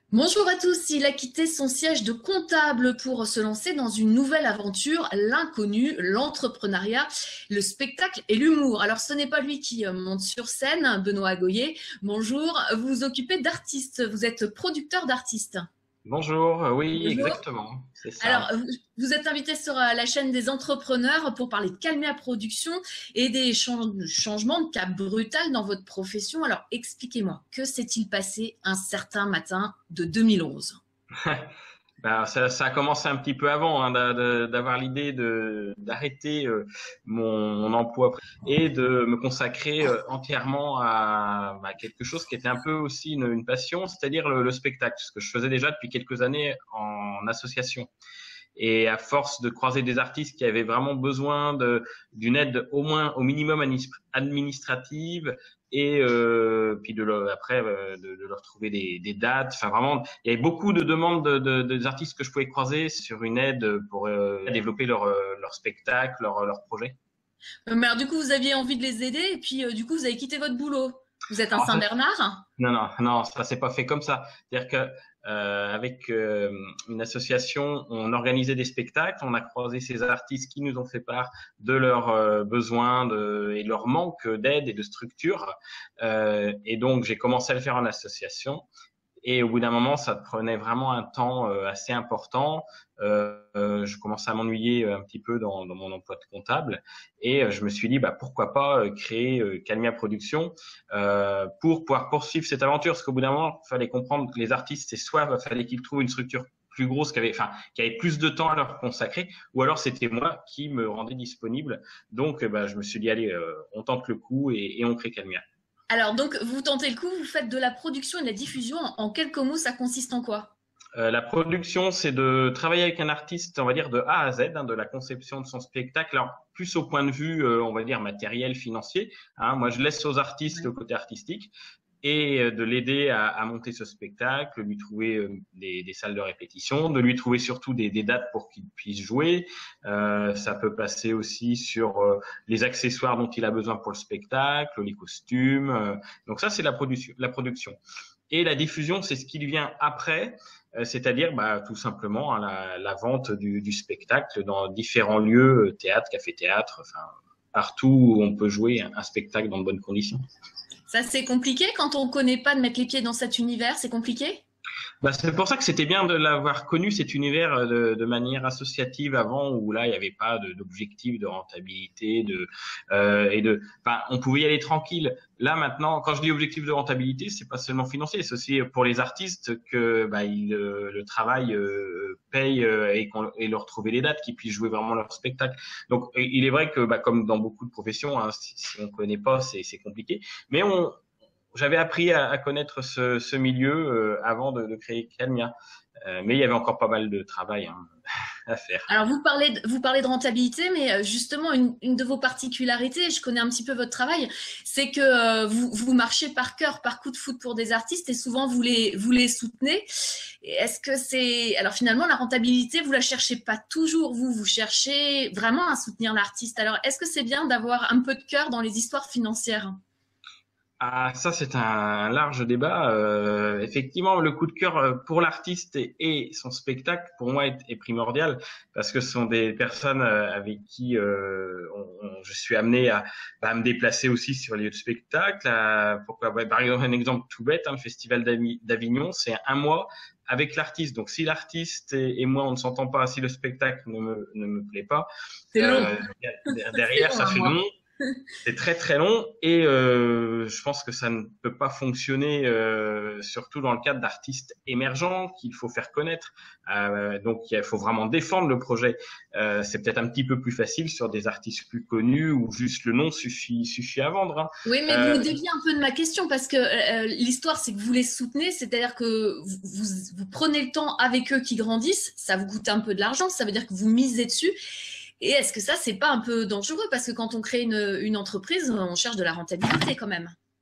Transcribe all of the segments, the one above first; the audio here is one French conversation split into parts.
Bonjour à tous, il a quitté son siège de comptable pour se lancer dans une nouvelle aventure, l'inconnu, l'entrepreneuriat, le spectacle et l'humour. Alors ce n'est pas lui qui monte sur scène, Benoît Agoyer. Bonjour, vous vous occupez d'artistes, vous êtes producteur d'artistes. Bonjour, oui, Bonjour. exactement, c'est Alors, ça. vous êtes invité sur la chaîne des entrepreneurs pour parler de Calmia Production et des changements de cap brutal dans votre profession. Alors, expliquez-moi, que s'est-il passé un certain matin de 2011? Ben, ça a commencé un petit peu avant d'avoir l'idée d'arrêter mon emploi et de me consacrer entièrement à quelque chose qui était un peu aussi une passion, c'est-à-dire le spectacle, ce que je faisais déjà depuis quelques années en association. Et à force de croiser des artistes qui avaient vraiment besoin d'une aide au minimum administrative et puis de leur trouver des dates. Enfin vraiment, il y avait beaucoup de demandes des artistes que je pouvais croiser sur une aide pour développer leur spectacle, leur projet. Mais alors, du coup, vous aviez envie de les aider et puis, du coup, vous avez quitté votre boulot. Vous êtes un Alors, Saint-Bernard? non, ça s'est pas fait comme ça. C'est-à-dire que avec une association, on organisait des spectacles, on a croisé ces artistes qui nous ont fait part de leurs besoins et leur manque d'aide et de structure. Et donc, j'ai commencé à le faire en association. Et au bout d'un moment, ça prenait vraiment un temps assez important. Je commençais à m'ennuyer un petit peu dans mon emploi de comptable et je me suis dit pourquoi pas créer Calmia Productions pour pouvoir poursuivre cette aventure. Parce qu'au bout d'un moment, il fallait comprendre que les artistes, c'est soit il fallait qu'ils trouvent une structure plus grosse qui avait plus de temps à leur consacrer, ou alors c'était moi qui me rendais disponible. Donc, je me suis dit allez, on tente le coup et on crée Calmia. Alors, donc, vous tentez le coup, vous faites de la production et de la diffusion. En quelques mots, ça consiste en quoi? La production, c'est de travailler avec un artiste, on va dire de A à Z, de la conception de son spectacle. Alors, plus au point de vue, on va dire matériel, financier. Moi, je laisse aux artistes le côté artistique et de l'aider à monter ce spectacle, lui trouver des salles de répétition, de lui trouver surtout des dates pour qu'il puisse jouer. Ça peut passer aussi sur les accessoires dont il a besoin pour le spectacle, les costumes. Donc ça, c'est la production. Et la diffusion, c'est ce qui vient après, c'est-à-dire tout simplement la vente du spectacle dans différents lieux, théâtre, café-théâtre, enfin partout où on peut jouer un spectacle dans de bonnes conditions. Ça, c'est compliqué quand on ne connaît pas de mettre les pieds dans cet univers, c'est compliqué? C'est pour ça que c'était bien de l'avoir connu, cet univers, de manière associative avant, où là, il n'y avait pas d'objectif de rentabilité, on pouvait y aller tranquille. Là, maintenant, quand je dis objectif de rentabilité, c'est pas seulement financier, c'est aussi pour les artistes que, le travail paye et leur trouver les dates, qu'ils puissent jouer vraiment leur spectacle. Donc, il est vrai que, comme dans beaucoup de professions, si on connaît pas, c'est compliqué. Mais j'avais appris à connaître ce milieu avant de créer Calmia, mais il y avait encore pas mal de travail à faire. Alors, vous parlez de rentabilité, mais justement, une de vos particularités, je connais un petit peu votre travail, c'est que vous marchez par cœur, par coup de foot pour des artistes et souvent vous les soutenez. Et est-ce que c'est... Alors finalement, la rentabilité, vous la cherchez pas toujours, vous cherchez vraiment à soutenir l'artiste. Alors, est-ce que c'est bien d'avoir un peu de cœur dans les histoires financières? Ah, ça, c'est un large débat. Effectivement, le coup de cœur pour l'artiste et son spectacle, pour moi, est primordial parce que ce sont des personnes avec qui je suis amené à me déplacer aussi sur les lieux de spectacle. Par exemple, un exemple tout bête, le Festival d'Avignon, c'est un mois avec l'artiste. Donc, si l'artiste et moi, on ne s'entend pas, si le spectacle ne me plaît pas, C'est long. euh, C'est derrière, long, ça un fait mois. long. C'est très très long et je pense que ça ne peut pas fonctionner, surtout dans le cadre d'artistes émergents qu'il faut faire connaître. Donc il faut vraiment défendre le projet. C'est peut-être un petit peu plus facile sur des artistes plus connus où juste le nom suffit à vendre. Oui, mais vous déviez un peu de ma question parce que l'histoire, c'est que vous les soutenez, c'est-à-dire que vous prenez le temps avec eux qui grandissent, ça vous coûte un peu de l'argent, ça veut dire que vous misez dessus. Et est-ce que ça, c'est pas un peu dangereux? Parce que quand on crée une entreprise, on cherche de la rentabilité quand même.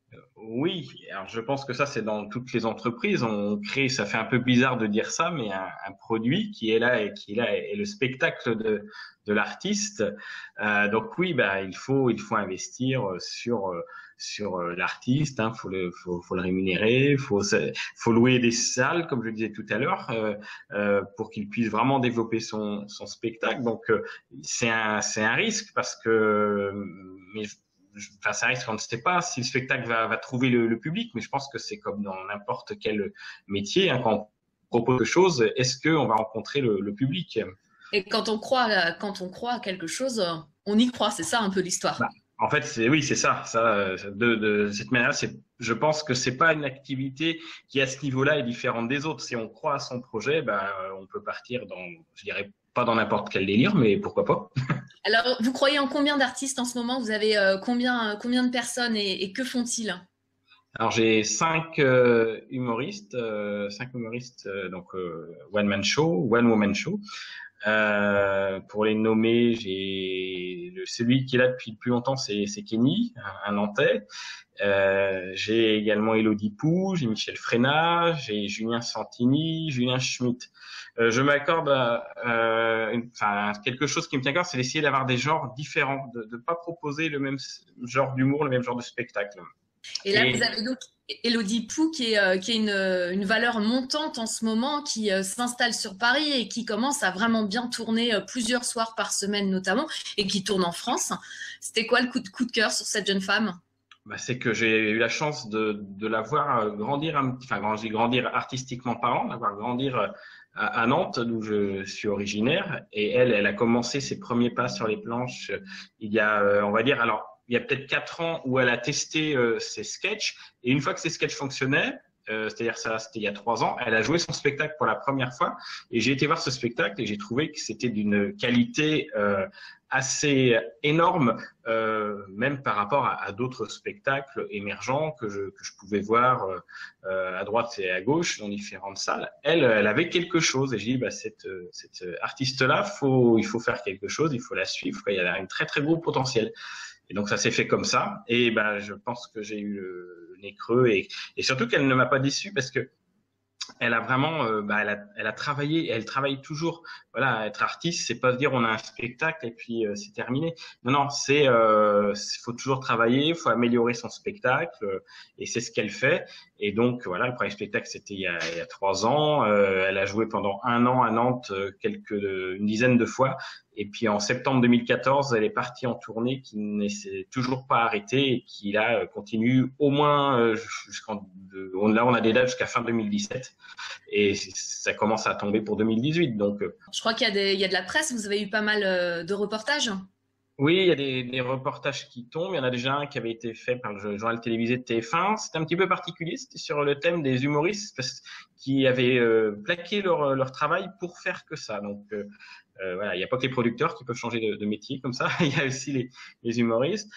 Oui, alors je pense que ça c'est dans toutes les entreprises. On crée, ça fait un peu bizarre de dire ça, mais un produit qui est là et qui est là est le spectacle de l'artiste. Donc oui, bah il faut investir sur l'artiste. Hein, faut le rémunérer, faut louer des salles, comme je le disais tout à l'heure, pour qu'il puisse vraiment développer son spectacle. Donc c'est un risque parce que mais enfin, ça risque, on ne sait pas si le spectacle va trouver le public, mais je pense que c'est comme dans n'importe quel métier. Hein, quand on propose quelque chose, est-ce qu'on va rencontrer le public? Et quand on croit à quelque chose, on y croit. C'est ça un peu l'histoire. Bah, en fait, oui, c'est ça. De cette manière, je pense que c'est pas une activité qui à ce niveau-là est différente des autres. Si on croit à son projet, bah, on peut partir dans, je dirais pas dans n'importe quel délire, mais pourquoi pas. Alors, vous croyez en combien d'artistes en ce moment? Vous avez combien de personnes et que font-ils? Alors j'ai cinq humoristes donc one man show, one woman show. Pour les nommer, j'ai celui qui est là depuis le plus longtemps, c'est Kenny, un Nantais. J'ai également Elodie Pou, j'ai Michel Frénat, j'ai Julien Santini, Julien Schmitt. Je m'accorde quelque chose qui me tient à cœur, c'est d'essayer d'avoir des genres différents, de pas proposer le même genre d'humour, le même genre de spectacle. Et là, vous avez donc Elodie Pou qui est une valeur montante en ce moment, qui s'installe sur Paris et qui commence à vraiment bien tourner plusieurs soirs par semaine notamment, et qui tourne en France. C'était quoi le coup de cœur sur cette jeune femme? Bah, c'est que j'ai eu la chance de la voir grandir, grandir artistiquement parlant, la voir grandir à Nantes, d'où je suis originaire. Et elle a commencé ses premiers pas sur les planches il y a, on va dire, alors, il y a peut-être 4 ans où elle a testé ses sketchs. Et une fois que ses sketchs fonctionnaient, c'est-à-dire ça, c'était il y a 3 ans, elle a joué son spectacle pour la première fois. Et j'ai été voir ce spectacle et j'ai trouvé que c'était d'une qualité assez énorme, même par rapport à d'autres spectacles émergents que je pouvais voir à droite et à gauche dans différentes salles. Elle avait quelque chose et j'ai dit, bah, cette artiste-là, il faut faire quelque chose, il faut la suivre. Il y a un très très gros potentiel. Et donc ça s'est fait comme ça. Et ben je pense que j'ai eu le nez creux et surtout qu'elle ne m'a pas déçu parce que elle a vraiment, elle a travaillé, et elle travaille toujours. Voilà, être artiste, c'est pas se dire on a un spectacle et puis c'est terminé. Non, non, faut toujours travailler, faut améliorer son spectacle et c'est ce qu'elle fait. Et donc voilà, le premier spectacle c'était il y a 3 ans. Elle a joué pendant 1 an à Nantes une dizaine de fois. Et puis en septembre 2014, elle est partie en tournée qui ne s'est toujours pas arrêtée et qui là continue au moins là on a des dates jusqu'à fin 2017 et ça commence à tomber pour 2018. Donc je crois qu'il y a de la presse. Vous avez eu pas mal de reportages. oui, il y a des reportages qui tombent. Il y en a déjà un qui avait été fait par le journal télévisé de TF1. C'était un petit peu particulier. C'était sur le thème des humoristes qui avaient plaqué leur travail pour faire que ça. Donc voilà, il n'y a pas que les producteurs qui peuvent changer de métier comme ça. Il y a aussi les humoristes.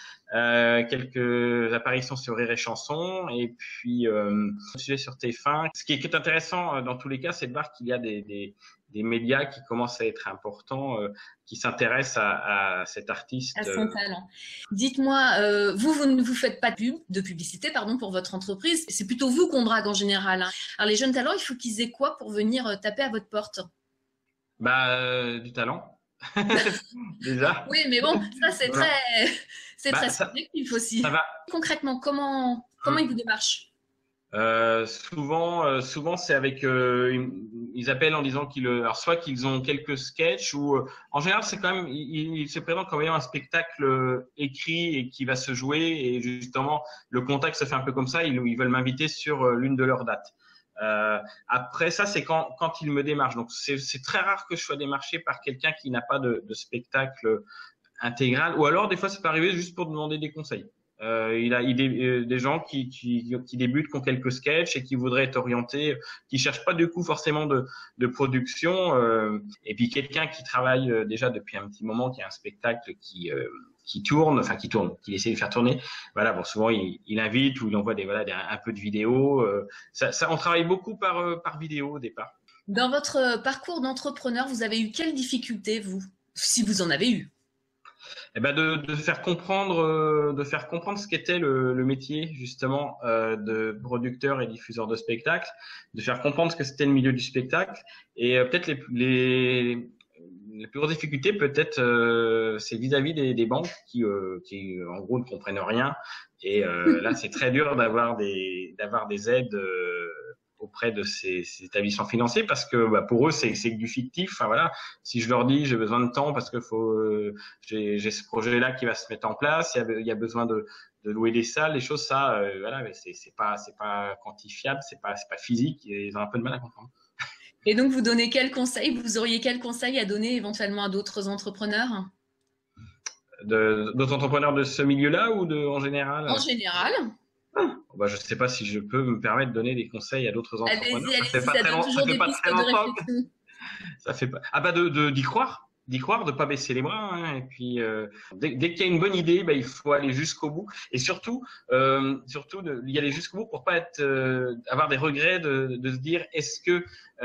Quelques apparitions sur Rire et Chanson et puis sujet sur TF1. Ce qui est intéressant dans tous les cas, c'est de voir qu'il y a des médias qui commencent à être importants, qui s'intéressent à cet artiste. À son talent. Dites-moi, vous ne vous faites pas de publicité pour votre entreprise. C'est plutôt vous qu'on drague en général. Hein. Alors les jeunes talents, il faut qu'ils aient quoi pour venir taper à votre porte? Du talent. Déjà. Oui, mais bon, ça c'est Voilà. très subjectif aussi. Ça va. Concrètement, comment ils vous démarchent? Souvent c'est avec ils appellent en disant alors soit qu'ils ont quelques sketchs ou en général c'est quand même ils se présentent comme ayant un spectacle écrit et qui va se jouer et justement le contact se fait un peu comme ça, ils veulent m'inviter sur l'une de leurs dates. Après ça c'est quand ils me démarchent, donc c'est très rare que je sois démarché par quelqu'un qui n'a pas de spectacle intégral ou alors des fois ça peut arriver juste pour demander des conseils. Il a des gens qui débutent, qui ont quelques sketchs et qui voudraient être orientés, qui cherchent pas du coup forcément de production. Et puis quelqu'un qui travaille déjà depuis un petit moment, qui a un spectacle qui tourne, qu'il essaie de faire tourner. Voilà, bon, souvent il invite ou il envoie un peu de vidéos. On travaille beaucoup par vidéo au départ. Dans votre parcours d'entrepreneur, vous avez eu quelles difficultés, vous, si vous en avez eu? De faire comprendre, ce qu'était le métier justement de producteur et diffuseur de spectacle, de faire comprendre ce que c'était le milieu du spectacle et peut-être les plus grosses difficultés peut-être c'est vis-à-vis des banques qui en gros ne comprennent rien et là c'est très dur d'avoir des aides auprès de ces établissements financiers parce que pour eux c'est que du fictif. Enfin voilà, si je leur dis j'ai besoin de temps parce que j'ai ce projet-là qui va se mettre en place, il y a besoin de louer des salles, des choses ça voilà, mais c'est pas quantifiable, c'est pas physique et ils ont un peu de mal à comprendre. Et donc vous donnez quel conseil, vous auriez quel conseil à donner éventuellement à d'autres entrepreneurs? D'autres entrepreneurs de ce milieu-là ou en général? En général. Je ne sais pas si je peux me permettre de donner des conseils à d'autres entrepreneurs. Allez-y, ça donne toujours des pistes de réflexion. Ça fait pas. d'y croire, de pas baisser les bras. Hein, et puis dès qu'il y a une bonne idée, il faut aller jusqu'au bout. Et surtout, y aller jusqu'au bout pour pas avoir des regrets de se dire est-ce que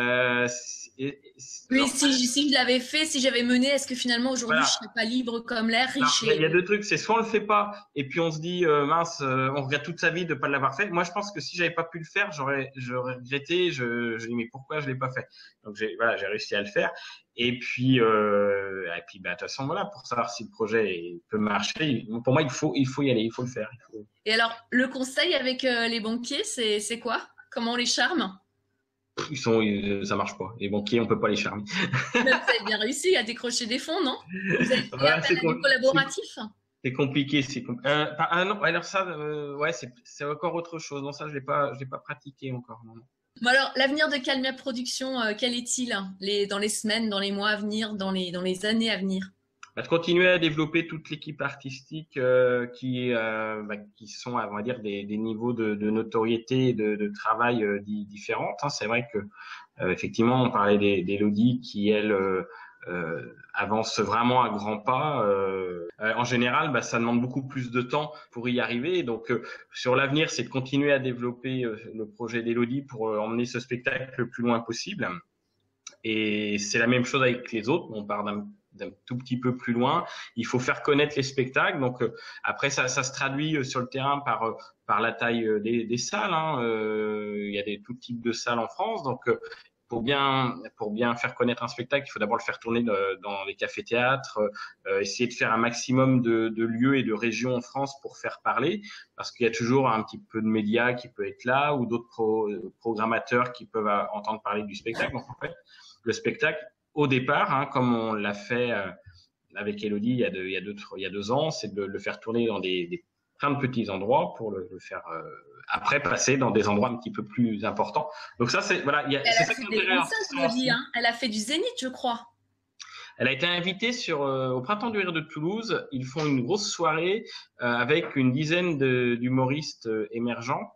oui, si je l'avais fait, si j'avais mené, est-ce que finalement aujourd'hui je serais pas libre comme l'air, riche? Il y a deux trucs, c'est soit on le fait pas et puis on se dit mince, on regrette toute sa vie de pas l'avoir fait. Moi, je pense que si j'avais pas pu le faire, j'aurais regretté. Je dis mais pourquoi je l'ai pas fait? Donc j'ai réussi à le faire. Et puis de toute façon voilà, pour savoir si le projet peut marcher, pour moi il faut y aller, il faut le faire. Et alors le conseil avec les banquiers, c'est quoi? Comment on les charme? Ça marche pas. Les banquiers, on peut pas les charmer. Vous avez bien réussi à décrocher des fonds, non? Vous avez fait appel à des collaboratifs? C'est compliqué. Non, alors ça, c'est encore autre chose. Non, ça, je l'ai pas pratiqué encore. Non. Bon alors, l'avenir de Calmia Productions, quel est-il dans les semaines, dans les mois à venir, dans les années à venir? De continuer à développer toute l'équipe artistique qui sont, on va dire, des niveaux de notoriété et de travail différentes. Hein. C'est vrai que effectivement, on parlait d'Élodie qui, elle, avance vraiment à grands pas. En général, ça demande beaucoup plus de temps pour y arriver. Donc, sur l'avenir, c'est de continuer à développer le projet d'Élodie pour emmener ce spectacle le plus loin possible. Et c'est la même chose avec les autres. On part d'un tout petit peu plus loin. Il faut faire connaître les spectacles. Donc après, ça se traduit sur le terrain par la taille des salles. Hein. Il y a tout types de salles en France. Donc pour bien faire connaître un spectacle, il faut d'abord le faire tourner dans les cafés-théâtres, essayer de faire un maximum de lieux et de régions en France pour faire parler, parce qu'il y a toujours un petit peu de médias qui peut être là ou d'autres programmateurs qui peuvent entendre parler du spectacle. Donc en fait, le spectacle, au départ, hein, comme on l'a fait avec Élodie il y a 2 ans, c'est de le faire tourner dans plein de petits endroits pour le faire après passer dans des endroits un petit peu plus importants. Donc ça, c'est voilà, c'est ça qui est intéressant. Elle a fait du Zénith, je crois. Elle a été invitée au Printemps du Rire de Toulouse. Ils font une grosse soirée avec une dizaine d'humoristes émergents.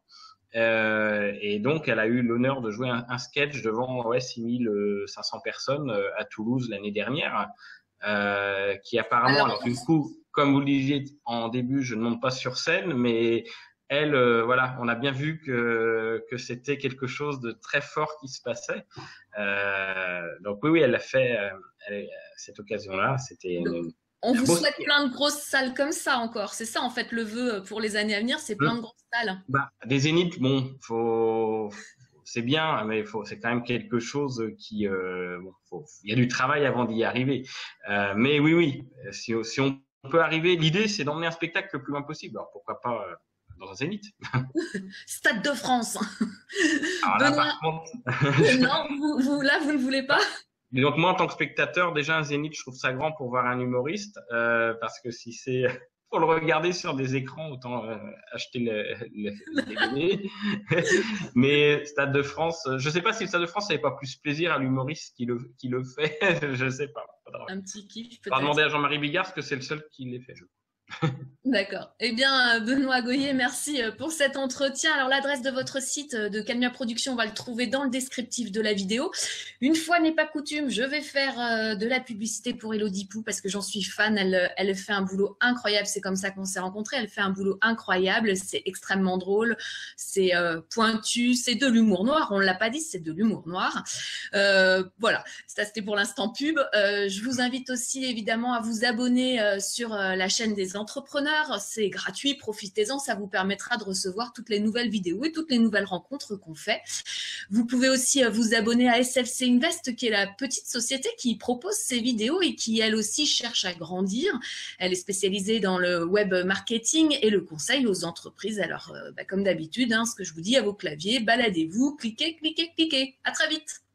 Et donc, elle a eu l'honneur de jouer un sketch devant 6500 personnes à Toulouse l'année dernière, qui apparemment, alors du coup, comme vous le disiez en début, je ne monte pas sur scène, mais elle, voilà, on a bien vu que c'était quelque chose de très fort qui se passait. Donc oui, elle a fait cette occasion-là. C'était on vous souhaite plein de grosses salles comme ça encore. C'est ça, en fait, le vœu pour les années à venir, c'est plein de grosses salles. Des zéniths, bon, c'est bien, mais c'est quand même quelque chose qui, il y a du travail avant d'y arriver. Mais oui, si on peut arriver, l'idée, c'est d'emmener un spectacle le plus loin possible. Alors pourquoi pas dans un zénith. Stade de France. Alors là, par contre... non, vous ne voulez pas? Mais donc moi, en tant que spectateur, déjà un zénith, je trouve ça grand pour voir un humoriste, parce que si c'est pour le regarder sur des écrans, autant acheter les DVD. Mais Stade de France, je sais pas si le Stade de France n'avait pas plus plaisir à l'humoriste qui le fait, je sais pas. Un petit kiff peut-être. On va demander à Jean-Marie Bigard parce que c'est le seul qui l'ait fait. D'accord. Eh bien, Benoît Goyer, merci pour cet entretien. Alors, l'adresse de votre site de Calmia Production, on va le trouver dans le descriptif de la vidéo. Une fois n'est pas coutume, je vais faire de la publicité pour Elodie Pou parce que j'en suis fan. Elle fait un boulot incroyable. C'est comme ça qu'on s'est rencontrés. Elle fait un boulot incroyable. C'est extrêmement drôle. C'est pointu. C'est de l'humour noir. On ne l'a pas dit, c'est de l'humour noir. Voilà. Ça, c'était pour l'instant pub. Je vous invite aussi, évidemment, à vous abonner sur la chaîne des entrepreneurs. C'est gratuit, profitez-en, ça vous permettra de recevoir toutes les nouvelles vidéos et toutes les nouvelles rencontres qu'on fait. Vous pouvez aussi vous abonner à SLC Invest, qui est la petite société qui propose ces vidéos et qui, elle aussi, cherche à grandir. Elle est spécialisée dans le web marketing et le conseil aux entreprises. Alors, comme d'habitude, ce que je vous dis à vos claviers, baladez-vous, cliquez, cliquez, cliquez. À très vite.